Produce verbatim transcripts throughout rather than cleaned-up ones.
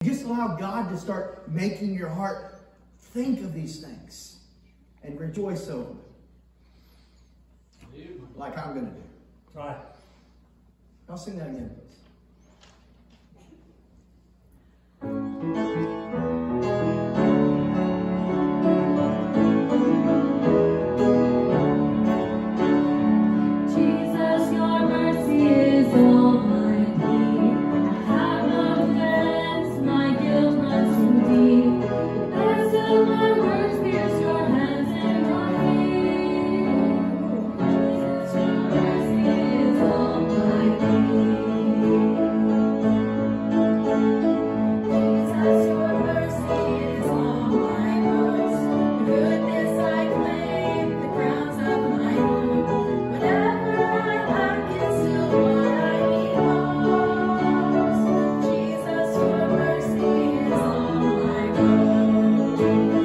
Just allow God to start making your heart think of these things and rejoice over them. Like I'm going to do. Right. I'll sing that again, Jesus, your mercy is all I need. I have no defense, my guilt runs too deep. The best of my words pierce your hands and your feet. Jesus, your mercy is all I need. Jesus, your mercy is all my boast. The goodness I claim, the crowns of my own. Whatever I lack is still what I need most. Jesus, your mercy is all I boast.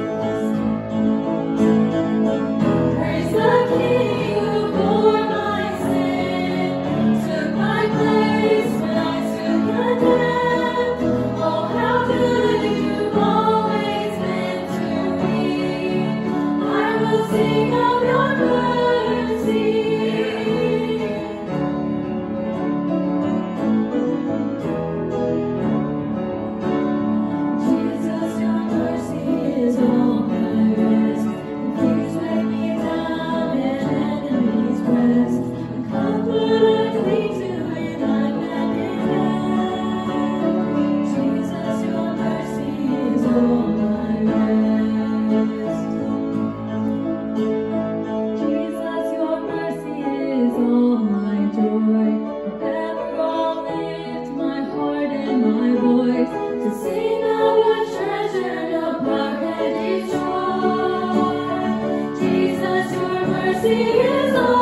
Praise the King who bore my sin, took my place when I stood condemned. Oh, how good you've always been to me. I will sing of your mercy. Jesus, your mercy is all my rest. Confused with me down in enemy's breast. A comfort I cling to in unmended hand. Jesus, your mercy is all my rest. Jesus, your mercy is all my joy. Forever I'll lift my heart and my voice to sing of a treasure no power can destroy. Jesus, your mercy is all